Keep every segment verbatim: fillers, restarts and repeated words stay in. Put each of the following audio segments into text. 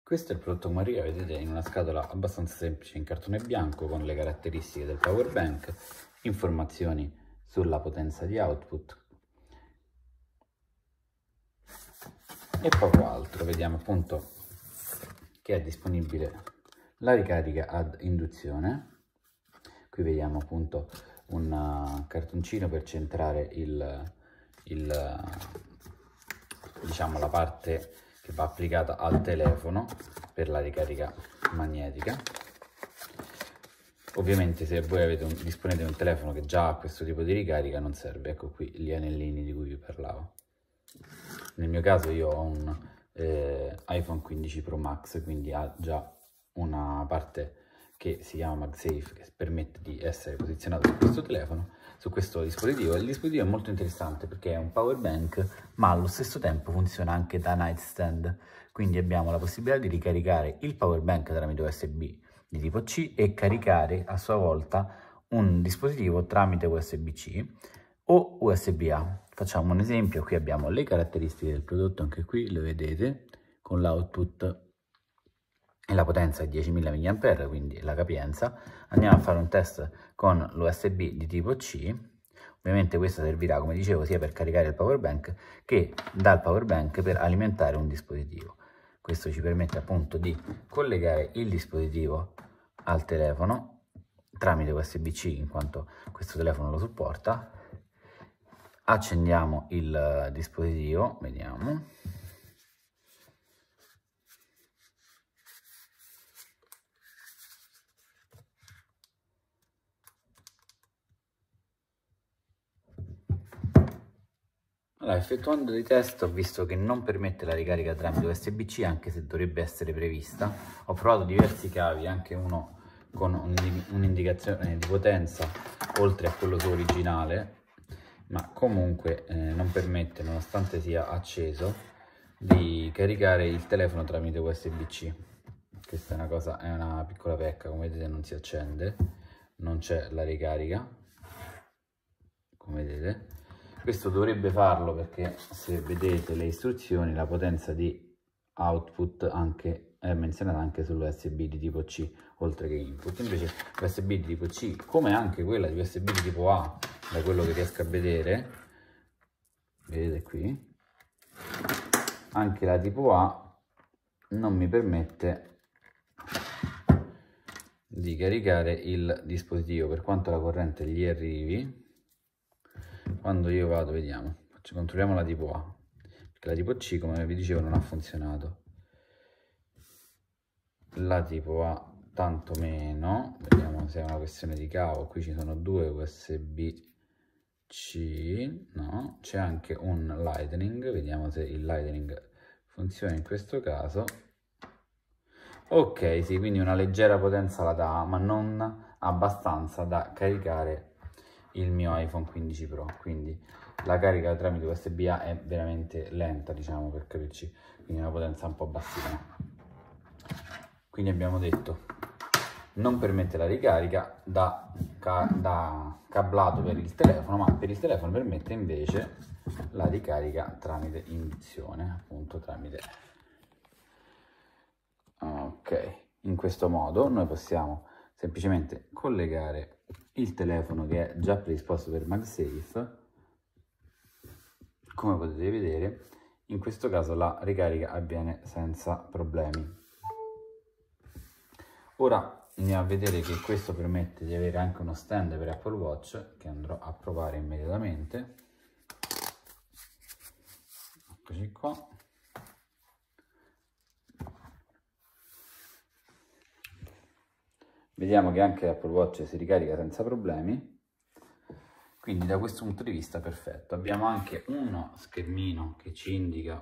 Questo è il prodotto come arriva, vedete, in una scatola abbastanza semplice in cartone bianco con le caratteristiche del power bank, informazioni sulla potenza di output e poco altro. Vediamo appunto che è disponibile la ricarica ad induzione. Qui vediamo appunto un cartoncino per centrare il, il diciamo la parte che va applicata al telefono per la ricarica magnetica. Ovviamente se voi avete un, disponete di un telefono che già ha questo tipo di ricarica non serve. Ecco qui gli anellini di cui vi parlavo. Nel mio caso io ho un eh, iPhone quindici Pro Max, quindi ha già una parte che si chiama MagSafe, che permette di essere posizionato su questo telefono, su questo dispositivo. Il dispositivo è molto interessante perché è un power bank, ma allo stesso tempo funziona anche da nightstand, quindi abbiamo la possibilità di ricaricare il power bank tramite U S B di tipo C e caricare a sua volta un dispositivo tramite U S B C o U S B A. Facciamo un esempio: qui abbiamo le caratteristiche del prodotto, anche qui le vedete, con l'output e la potenza è diecimila milliampere ore, quindi la capienza. Andiamo a fare un test con l'U S B di tipo C. Ovviamente questo servirà, come dicevo, sia per caricare il power bank che dal power bank per alimentare un dispositivo. Questo ci permette appunto di collegare il dispositivo al telefono tramite U S B C, in quanto questo telefono lo supporta. Accendiamo il dispositivo, vediamo. Allora, effettuando dei test ho visto che non permette la ricarica tramite U S B C, anche se dovrebbe essere prevista. Ho provato diversi cavi, anche uno con un'indicazione di potenza oltre a quello suo originale, ma comunque eh, non permette, nonostante sia acceso, di caricare il telefono tramite U S B C. Questa è una cosa, è una piccola pecca, come vedete non si accende, non c'è la ricarica, come vedete. Questo dovrebbe farlo perché, se vedete le istruzioni, la potenza di output anche, è menzionata anche sull'U S B di tipo C, oltre che input. Invece l'U S B di tipo C, come anche quella di U S B di tipo A, da quello che riesco a vedere, vedete qui, anche la tipo A non mi permette di caricare il dispositivo per quanto la corrente gli arrivi. Quando io vado, vediamo, controlliamo la tipo A, perché la tipo C, come vi dicevo, non ha funzionato. La tipo A tanto meno, vediamo se è una questione di cavo. Qui ci sono due U S B C, no, c'è anche un Lightning, vediamo se il Lightning funziona in questo caso. Ok, sì, quindi una leggera potenza la dà, ma non abbastanza da caricare il mio iPhone quindici Pro, quindi la carica tramite U S B A è veramente lenta, diciamo, per capirci, quindi una potenza un po' bassina. Quindi abbiamo detto, non permette la ricarica da, ca da cablato per il telefono, ma per il telefono permette invece la ricarica tramite induzione, appunto tramite... Ok, in questo modo noi possiamo semplicemente collegare il telefono, che è già predisposto per MagSafe. Come potete vedere, in questo caso la ricarica avviene senza problemi. Ora andiamo a vedere che questo permette di avere anche uno stand per Apple Watch, che andrò a provare immediatamente. Eccoci qua. Vediamo che anche l'Apple Watch si ricarica senza problemi. Quindi da questo punto di vista perfetto. Abbiamo anche uno schermino che ci indica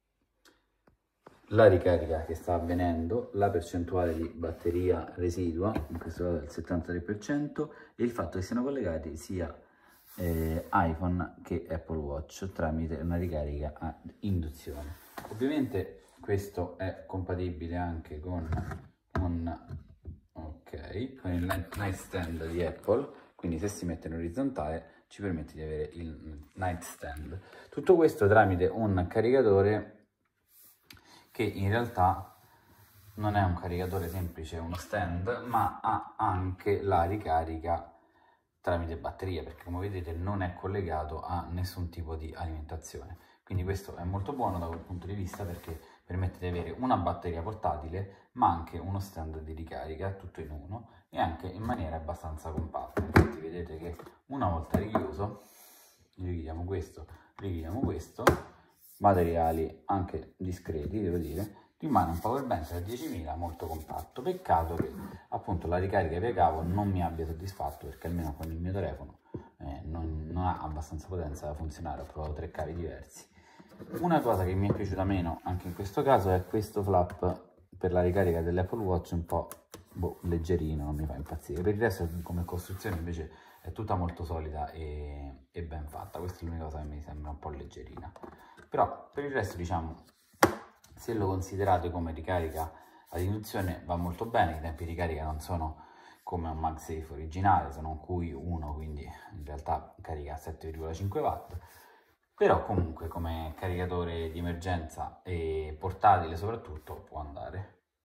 la ricarica che sta avvenendo, la percentuale di batteria residua, in questo caso il settantatré per cento, e il fatto che siano collegati sia eh, iPhone che Apple Watch tramite una ricarica a induzione. Ovviamente questo è compatibile anche con, un, okay, con il nightstand di Apple, quindi se si mette in orizzontale ci permette di avere il nightstand. Tutto questo tramite un caricatore che in realtà non è un caricatore semplice, uno stand, ma ha anche la ricarica tramite batteria, perché come vedete non è collegato a nessun tipo di alimentazione. Quindi questo è molto buono da quel punto di vista, perché permette di avere una batteria portatile ma anche uno stand di ricarica tutto in uno, e anche in maniera abbastanza compatta. Infatti vedete che una volta richiuso, richiudiamo questo, richiudiamo questo, materiali anche discreti, devo dire, rimane un power bank da diecimila molto compatto. Peccato che appunto la ricarica via cavo non mi abbia soddisfatto, perché almeno con il mio telefono eh, non, non ha abbastanza potenza da funzionare. Ho provato tre cavi diversi. Una cosa che mi è piaciuta meno anche in questo caso è questo flap per la ricarica dell'Apple Watch, un po' boh, leggerino, non mi fa impazzire. Per il resto come costruzione invece è tutta molto solida e, e ben fatta. Questa è l'unica cosa che mi sembra un po' leggerina, però per il resto, diciamo, se lo considerate come ricarica ad induzione va molto bene. I tempi di ricarica non sono come un MagSafe originale, sono un Q I uno, quindi in realtà carica a sette virgola cinque watt, però comunque come caricatore di emergenza e portatile soprattutto può andare.